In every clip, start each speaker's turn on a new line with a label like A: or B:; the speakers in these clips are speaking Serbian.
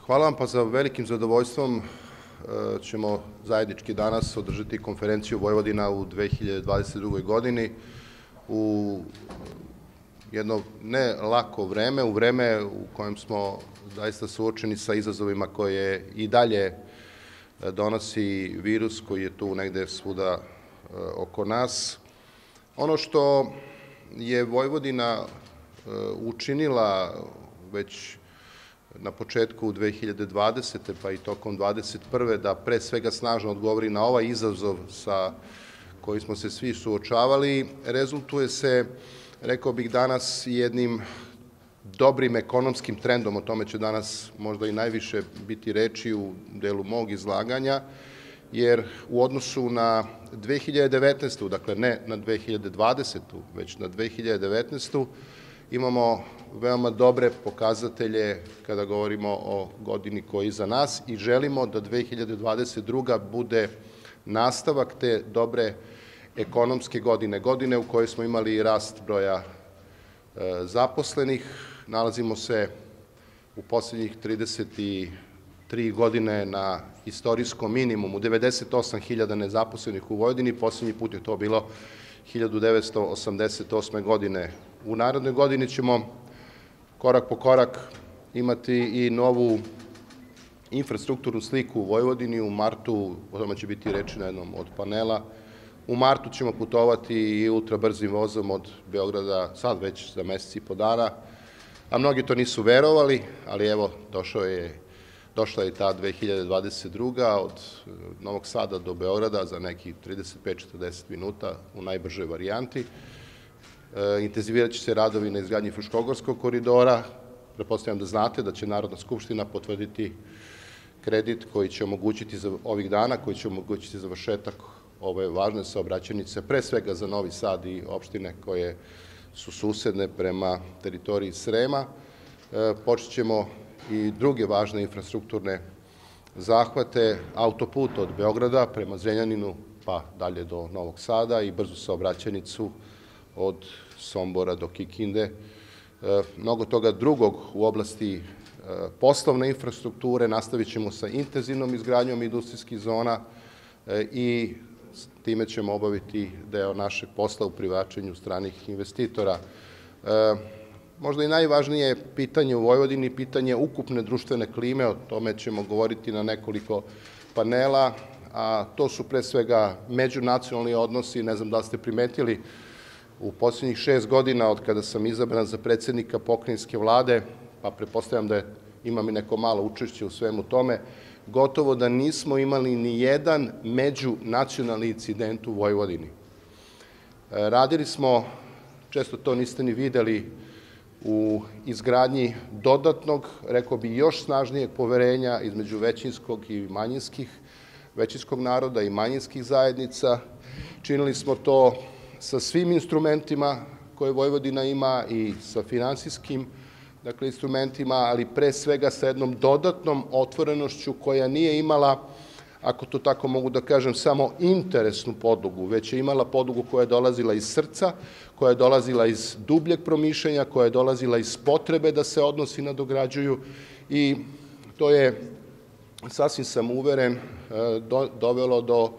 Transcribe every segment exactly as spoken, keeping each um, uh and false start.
A: Hvala vam, pa za velikim zadovoljstvom ćemo zajednički danas održati konferenciju Vojvodina u dve hiljade dvadeset drugoj godini u jedno ne lako vreme, u vreme u kojem smo zaista suočeni sa izazovima koje i dalje donosi virus koji je tu negde svuda oko nas. Ono što je Vojvodina učinila već na početku dve hiljade dvadesete pa i tokom dvadeset prve da pre svega snažno odgovori na ovaj izazov sa kojim smo se svi suočavali, rezultuje se, rekao bih danas, jednim dobrim ekonomskim trendom, o tome će danas možda i najviše biti reči u delu mog izlaganja, jer u odnosu na dve hiljade devetnaestu, dakle ne na dve hiljade dvadesetu, već na dve hiljade devetnaestu, imamo veoma dobre pokazatelje kada govorimo o godini koja je iza nas i želimo da dve hiljade dvadeset druga bude nastavak te dobre ekonomske godine, godine u kojoj smo imali rast broja zaposlenih. Nalazimo se u poslednjih trideset tri godine na istorijskom minimumu, devedeset osam hiljada nezaposlenih u Vojvodini, poslednji put je to bilo hiljadu devetsto osamdeset osme godine. U narednoj godini ćemo korak po korak imati i novu infrastrukturnu sliku u Vojvodini. U martu, o tome će biti reči na jednom od panela, u martu ćemo putovati i ultrabrzim vozom od Beograda, sad već za mesec i po dana, a mnogi to nisu verovali, ali evo, došao je, došla je ta dve hiljade dvadeset druga od Novog Sada do Beograda za nekih trideset pet do četrdeset minuta u najbržoj varijanti. Intenzivirat će se radovi na izgradnji Fruškogorskog koridora. Pretpostavljam da znate da će Narodna skupština potvrditi kredit koji će omogućiti za ovih dana, koji će omogućiti završetak ove važne saobraćajnice, pre svega za Novi Sad i opštine koje su susedne prema teritoriji Srema. Počet ćemo i druge važne infrastrukturne zahvate, autoput od Beograda prema Zrenjaninu pa dalje do Novog Sada i brzu saobraćajnicu od Sombora do Kikinde. Mnogo toga drugog u oblasti poslovne infrastrukture, nastavit ćemo sa intenzivnom izgradnjom industrijskih zona i time ćemo obaviti deo našeg posla u privlačenju stranih investitora. Možda i najvažnije pitanje u Vojvodini, pitanje ukupne društvene klime, o tome ćemo govoriti na nekoliko panela, a to su pre svega međunacionalni odnosi. Ne znam da ste primetili, u poslednjih šest godina od kada sam izabran za predsednika pokrajinske vlade, pa pretpostavljam da imam i neko malo učešće u svemu tome, gotovo da nismo imali ni jedan međunacionalni incident u Vojvodini. Radili smo, često to niste ni videli, u izgradnji dodatnog, rekao bi još snažnijeg poverenja između većinskog i manjinskih, većinskog naroda i manjinskih zajednica. Činili smo to sa svim instrumentima koje Vojvodina ima i sa finansijskim instrumentima, ali pre svega sa jednom dodatnom otvorenošću koja nije imala, ako to tako mogu da kažem, samo interesnu podlogu, već je imala podlogu koja je dolazila iz srca, koja je dolazila iz dubljeg promišljanja, koja je dolazila iz potrebe da se odnosi nadograđuju i to je, sasvim sam uveren, dovelo do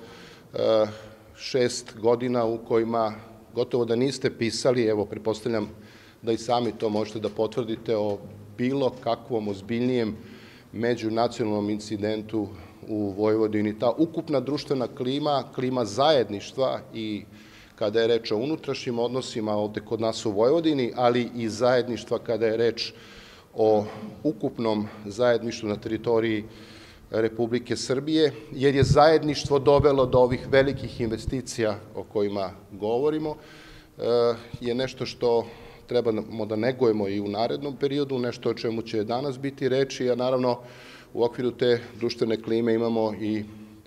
A: šest godina u kojima gotovo da niste pisali, evo, pretpostavljam da i sami to možete da potvrdite, o bilo kakvom ozbiljnijem međunacionalnom incidentu u Vojvodini. Ta ukupna društvena klima, klima zajedništva i kada je reč o unutrašnjim odnosima ovde kod nas u Vojvodini, ali i zajedništva kada je reč o ukupnom zajedništvu na teritoriji Republike Srbije, jer je zajedništvo dovelo do ovih velikih investicija o kojima govorimo, je nešto što trebamo da negujemo i u narednom periodu, nešto o čemu će danas biti reči, a naravno u okviru te društvene klime imamo i,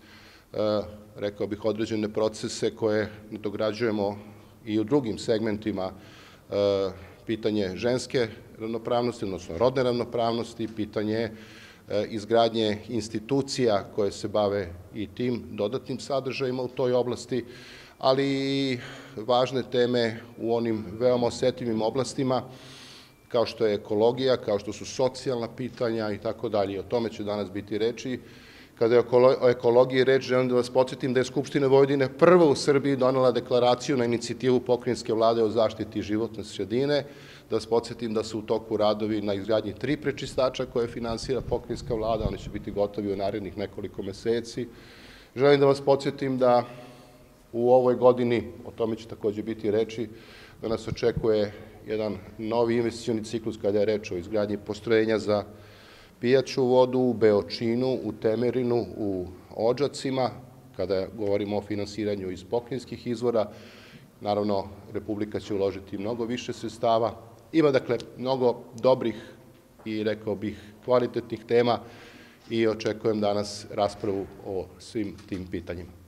A: rekao bih, određene procese koje dograđujemo i u drugim segmentima, pitanje ženske ravnopravnosti, odnosno rodne ravnopravnosti, pitanje izgradnje institucija koje se bave i tim dodatnim sadržajima u toj oblasti, ali i važne teme u onim veoma osetljivim oblastima kao što je ekologija, kao što su socijalna pitanja i tako dalje. O tome će danas biti reči. Kada je o ekologiji reč, želim da vas podsjetim da je Skupština Vojvodine prva u Srbiji donela deklaraciju na inicijativu pokrajinske vlade o zaštiti životne sredine, da vas podsjetim da su u toku radovi na izgradnji tri prečistača koje finansira pokrajinska vlada, oni će biti gotovi u narednih nekoliko meseci. Želim da vas podsjetim da u ovoj godini, o tome će takođe biti reči, da nas očekuje jedan novi investicioni ciklus kada je reč o izgradnji postrojenja za pijaću vodu u Beočinu, u Temerinu, u Odžacima, kada govorimo o finansiranju iz pokrajinskih izvora. Naravno, Republika će uložiti mnogo više sredstava. Ima, dakle, mnogo dobrih i, rekao bih, kvalitetnih tema i očekujem danas raspravu o svim tim pitanjima.